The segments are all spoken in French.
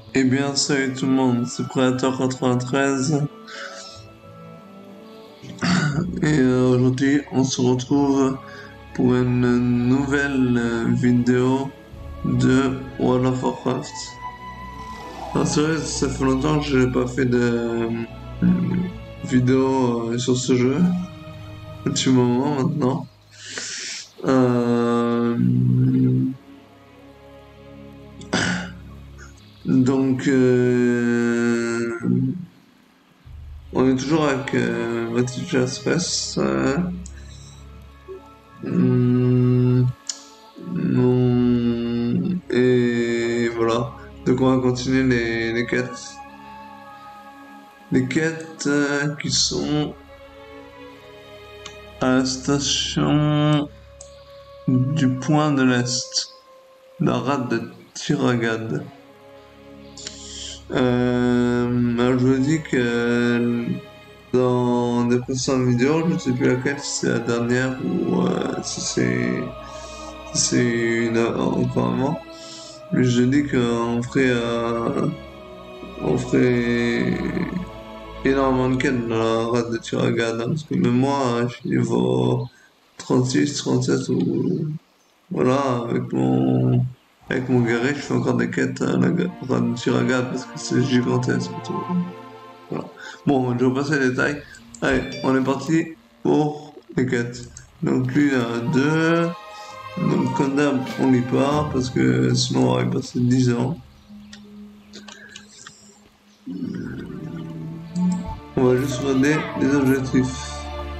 Eh bien, salut tout le monde, c'est Predator 93 et aujourd'hui on se retrouve pour une nouvelle vidéo de World of Warcraft. Alors, c'est vrai, ça fait longtemps que je n'ai pas fait de vidéo sur ce jeu, un petit moment maintenant. Euh, donc, on est toujours avec Matilda Space. Hum, et voilà. Donc on va continuer les quêtes. Les quêtes qui sont à la station du Point de l'Est. La rade de Tiragad. Alors je vous dis que dans des précédentes vidéos, je ne sais plus laquelle, si c'est la dernière ou si c'est une encore avant. Mais je dis on ferait énormément de quêtes dans la rade de Tiragad, hein, parce que même moi, je suis niveau 36, 37 ou voilà, avec mon guerrier, je fais encore des quêtes à la rade de Tiragad parce que c'est gigantesque et tout. Voilà. Bon, je vais passer les détails. Allez, on est parti pour les quêtes. Donc lui, il y en a deux. Donc comme d'hab, on lit pas parce que sinon on va y passer 10 ans. On va juste regarder les objectifs.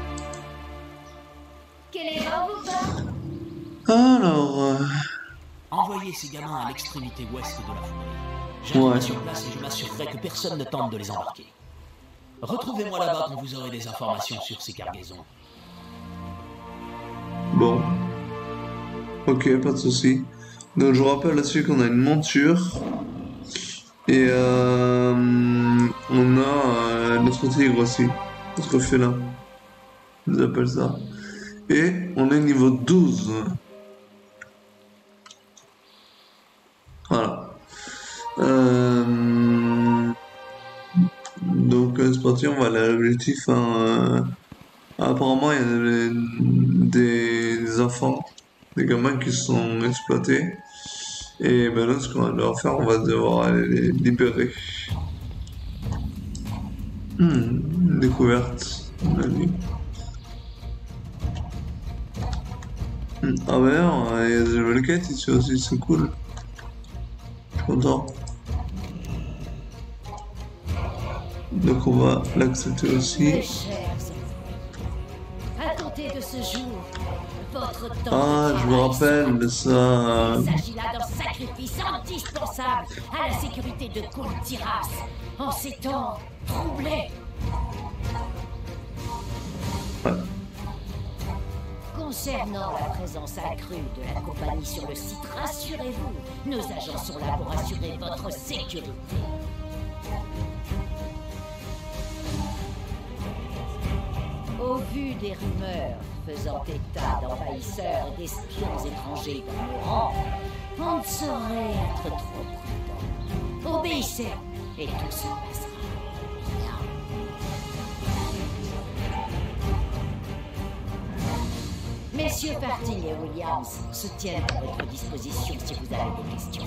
Alors, Envoyez ces gamins à l'extrémité ouest de la forêt. ouais. J'arriverai sur place et je m'assurerai que personne ne tente de les embarquer. Retrouvez-moi là-bas quand vous aurez des informations sur ces cargaisons. Bon, ok, pas de souci. Donc je vous rappelle là-dessus qu'on a une monture et on a notre tigre aussi, notre félin, ils appellent ça. Et on est niveau 12. Voilà. Donc c'est parti, on va aller à l'objectif. Apparemment, il y a des enfants, des gamins qui sont exploités. Et ben là, ce qu'on va devoir faire, on va devoir aller les libérer. Une découverte, on a dit. Ah ben non, il y a des nouvelles quêtes ici aussi, c'est cool. Je suis content. Donc on va l'accepter aussi. Mes chers enfants, à compter de ce jour, votre temps Ah, de je me travail rappelle de ça. Il s'agit là d'un sacrifice indispensable à la sécurité de Kul Tiras, en ces temps troublés. Ouais. Concernant la présence accrue de la compagnie sur le site, rassurez-vous, nos agents sont là pour assurer votre sécurité. Au vu des rumeurs faisant état d'envahisseurs et d'espions étrangers dans nos rangs, on ne saurait être trop prudent. Obéissez, et tout se passera bien. Messieurs Farting et Williams se tiennent à votre disposition si vous avez des questions.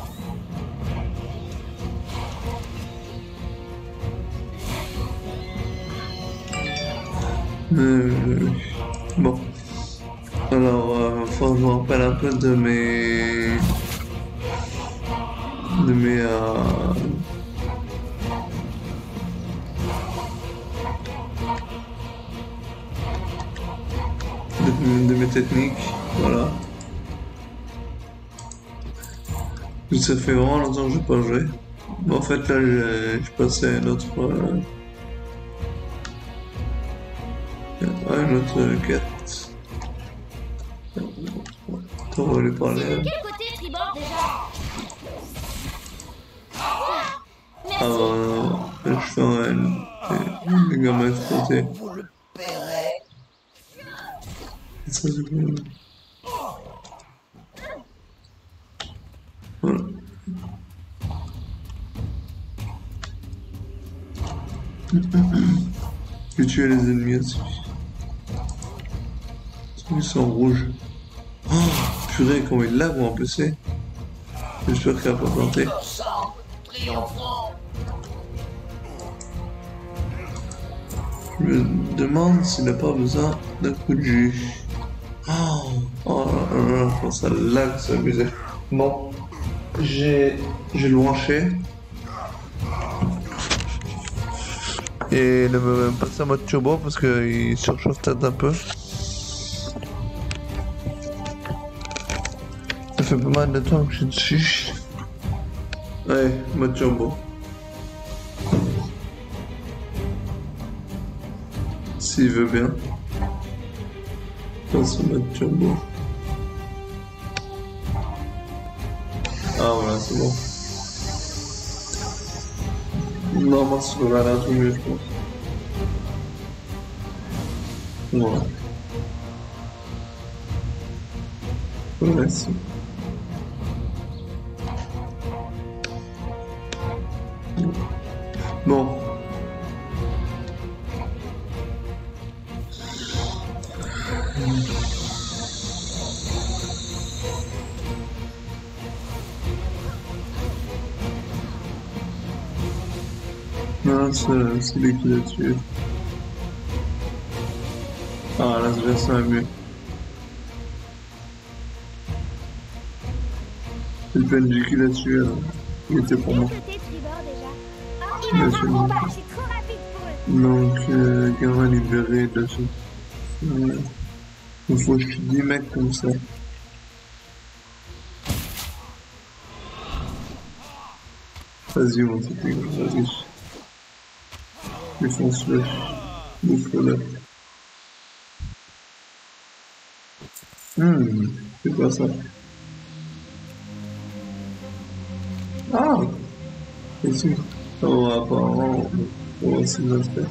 Bon. Alors, faut que je me rappelle un peu de mes de mes techniques, voilà. Ça fait vraiment longtemps que j'ai pas joué. Mais en fait, là, j'ai passé à une autre quête. On va lui parler. Quel côté tribord déjà? Ah non, je fais les gamins exploités. Vous le paierez. Ça, c'est cool. Voilà. J'ai tué les ennemis aussi. Ils sont rouges. Oh, purée, comment il lag en PC. J'espère qu'elle va pas planter. Je me demande s'il n'a pas besoin d'un coup de jus. Oh là là, quand ça lag, c'est abusé. Bon, j'ai le branché. Et il me passer en mode turbo parce qu'il surchauffe peut-être un peu. Ça fait pas mal de temps que je suis dessus. Ouais, mode turbo. S'il veut bien. Passe en mode turbo. Ah voilà, c'est bon. Normalement, ça devrait aller un peu mieux, je pense. Voilà. Merci. Bon. Non, c'est lui qui l'a tué. Ah, là, c'est ça mieux. C'est le PNJ qui l'a tué, alors. Il était pour moi. Donc, Gara libéré de ce. Il faut que je tue 10 mecs comme ça. Vas-y, mon petit gars, vas-y. Défonce-le. Bouffe-le. C'est quoi ça? Ah! Ici. Oh, apparemment, on va s'y faire.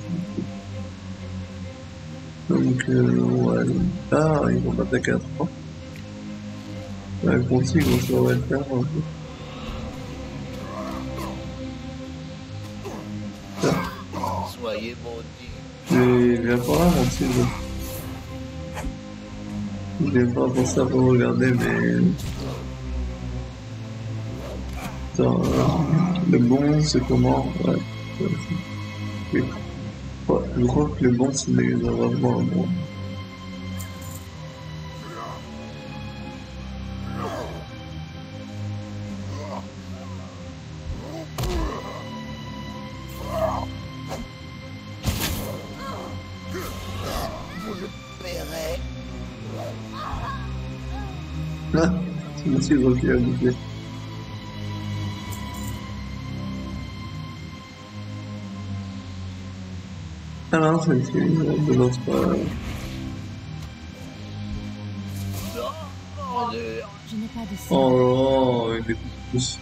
Donc, ouais. Ah, ils vont m'attaquer à 3. Avec mon tigre, ça va le faire un peu. Soyez maudits. Il vient par là, mon tigre. Je n'ai pas pensé à pas regarder, mais... Attends, le bon, c'est comment? Ouais. Oui. Ouais, je crois que le bon, c'est vraiment un bon. Vous le paierez. Ah, c'est mon tigre qui a bouffé. Ah non, c'est le tigre de l'autre. Je n'ai pas de sang. Oh là, il est plus.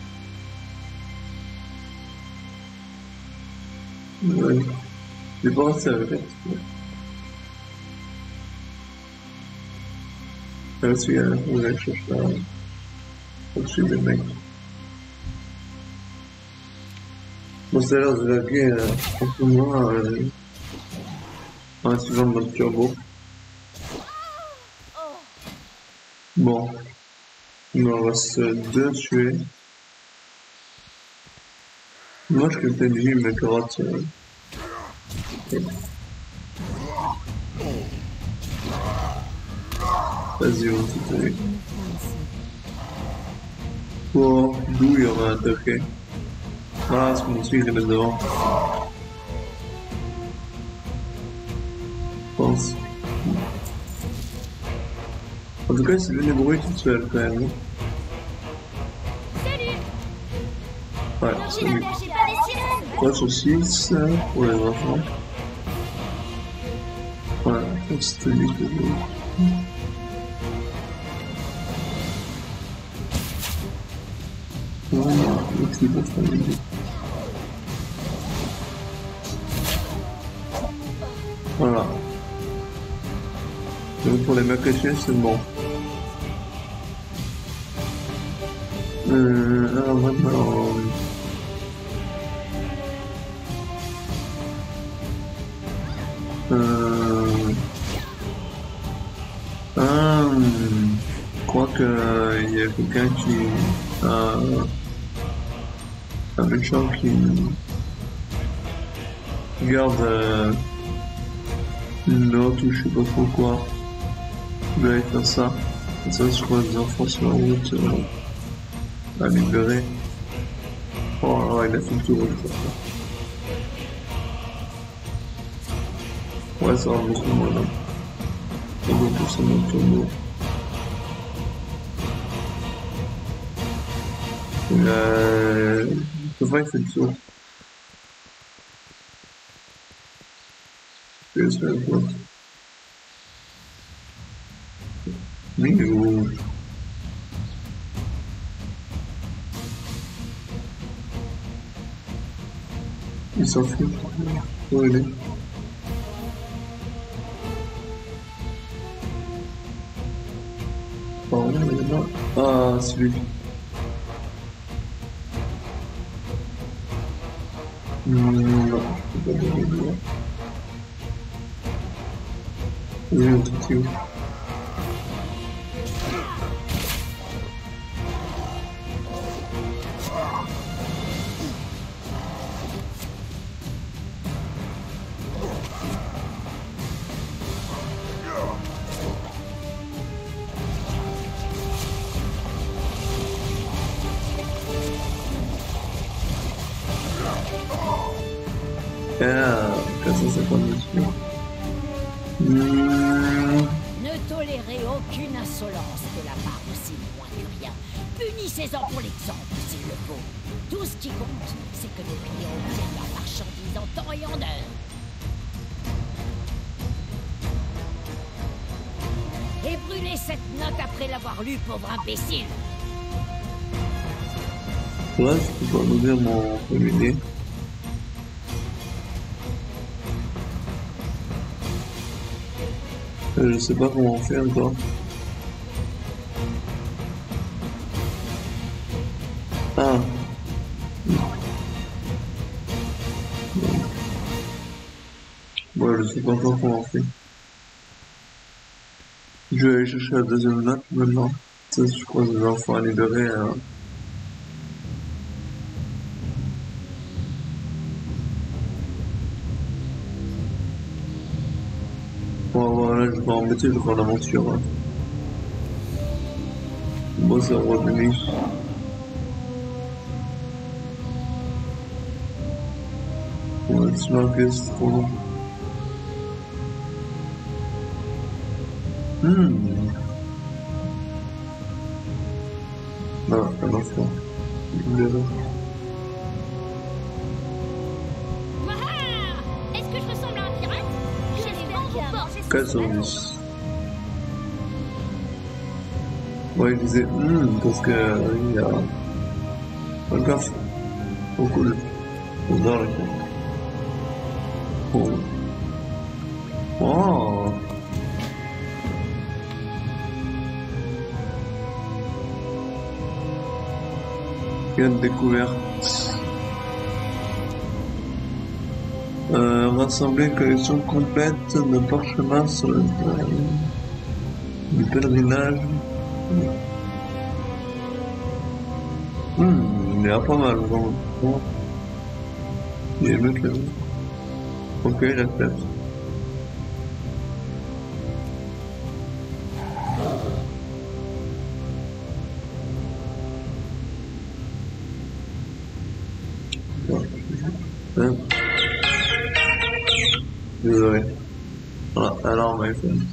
Ouais. J'ai pas resté avec elle. Là aussi, on va chercher là. Au-dessus des mecs. Bon, ça a l'air de laguer un peu moins en utilisant le mode turbo. Bon. Il m'en reste 2 tués. Moi, je fais PNJ, il me carotte. Vas-y, on s'y fait. Bon, d'où il y aura un attaqué. Ah, c'est mon tigre, il est devant. Je pense. En tout cas, c'est bien débrouillé tout seul quand même. Ouais, salut. 3 sur 6 pour les enfants. Voilà, c'était lui que je... Voilà, le petit bon famille. Voilà. Donc pour les mecs cachés, c'est bon. Alors maintenant... crois qu'il y a quelqu'un qui... un méchant qui garde une note ou je sais pas trop quoi. Il doit aller faire ça. Et ça, je crois, des enfants sur la route à libérer. Oh, ouais, il a fait le tour de ça. Ouais, ça va beaucoup moins là. Ça va plus ça mon tour. C'est vrai, il fait le tour. Je sais pas quoi. Oui, ou... Il s'en fout. Où il est? Oh, il est là. Ah, c'est lui. Non, je peux pas dire. Oui, un tout petit. Ah, 450 Ne tolérez aucune insolence de la part de ces moins que rien. Punissez-en pour l'exemple s'il le faut. Tout ce qui compte, c'est que nos clients obtiennent leur marchandise en temps et en heure. Et brûlez cette note après l'avoir lue, pauvre imbécile. Ouais, je peux pas vous dire mon idée. Je sais pas comment on fait encore. Ah. Ouais, je sais pas encore comment on fait. Je vais aller chercher la deuxième note maintenant. Ça, je crois que les enfants à libérer. Bon, voilà, je vais pas embêter, je vais faire l'aventure. Hein. Moi, c'est un roi de nuit. Ouais, c'est marqué, c'est trop long. Non, un enfant. Est-ce que je ressemble à un pirate? Casos. Ouais, il disait parce que il y a un gaffe. Trop cool. J'adore le coup. Oh. Oh. Il y a une découverte. Rassembler une collection complète de parchemins sur le du pèlerinage. Il y a pas mal, vraiment. Il y a le mec là. Ok, j'accepte. Désolé. Voilà, alors my friend.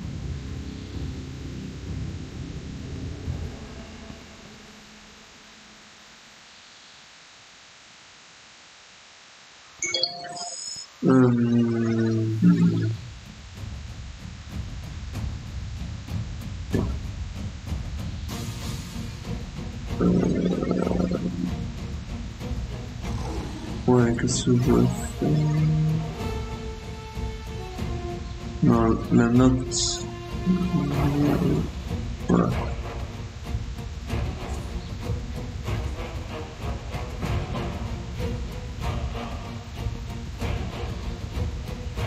Ouais, qu'est-ce que je veux faire? Non, la note. Voilà.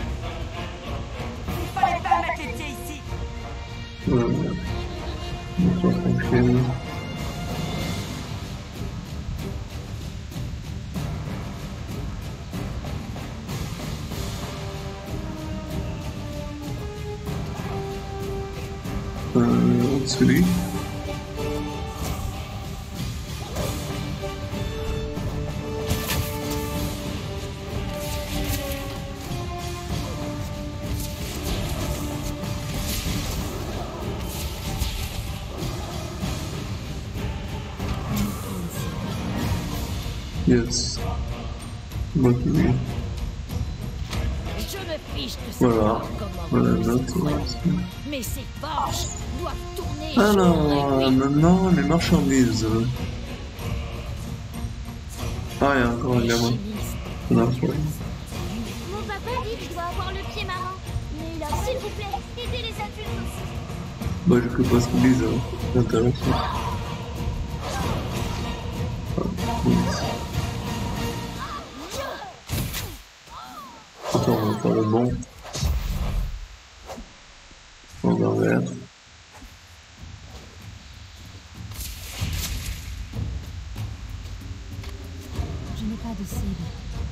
Il fallait pas mettre les pieds ici. Ouais. laisse-toi tranquille. C'est lui. Yes. Moi qui lui. Je me fiche de Voilà. savoir comment Voilà vous la note. exploitez. Mais ces forges doivent tourner. Alors, maintenant, les marchandises. Ah, il y a encore un gamin. On a fait. Mon papa dit que je dois avoir le pied marin. Mais il a... S'il vous plaît, aidez les adultes aussi. Bah, je peux pas ce qu'ils disent, hein. C'est intéressant. Attends, on va faire le bon. On va vers. Je n'ai pas de cible.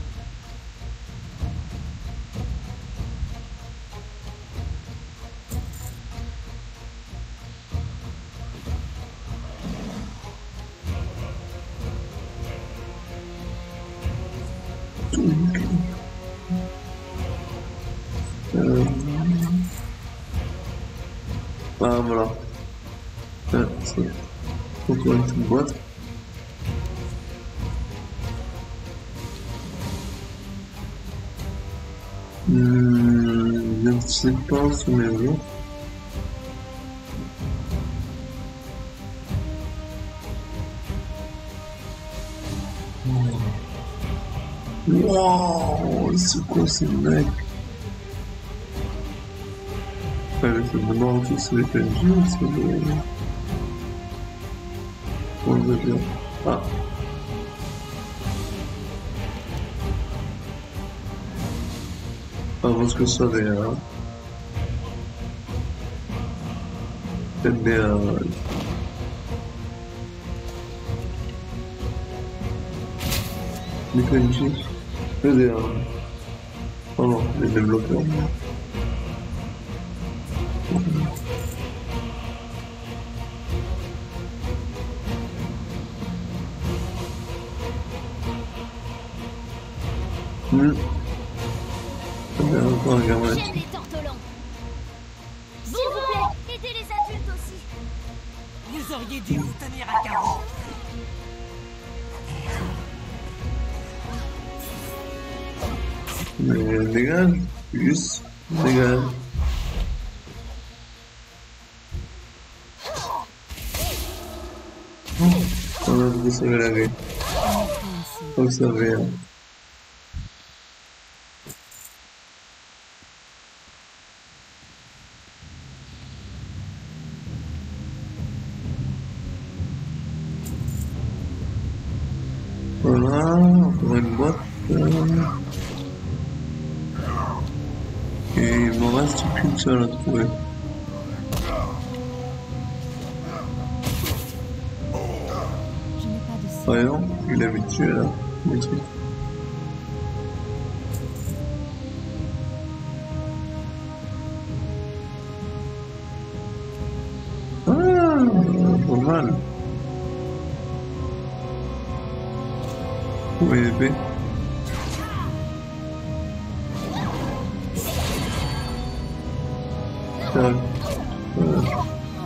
Ah, voilà. Ah, c'est encore une petite boîte. Je ne sais pas sur mes jours. Wow, c'est quoi ces mecs? Ouais, je me demande si c'est les PNJ ou c'est les... On le veut dire. Ah. Avant ce que ça d'ailleurs. J'aime bien... les PNJ. Je veux dire... Oh non, les développeurs. Encore un gamin. J'aime les tortolans. S'il vous plaît, aidez les adultes aussi. Vous auriez dû vous tenir à carreau. Mais dégage, juste, dégage. On a dû sauver la vie. Faut que ça vienne. Voilà, encore une boîte. Et il m'en reste qu'une seule à trouver. Je n'ai pas de cible. Voyons, il est habitué là, les trucs. Ah, pas mal. Où est l'épée? Tac. Voilà.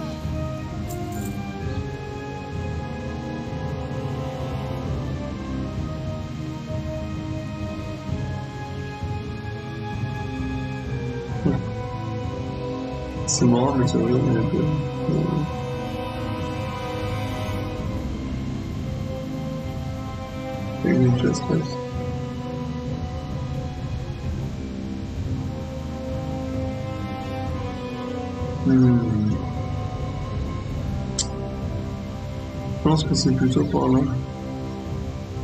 C'est marrant, mais ça va bien un peu. Avec une chasse passe. Je pense que c'est plutôt par là.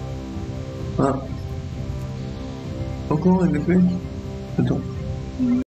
Ah. Encore une épée? Attends.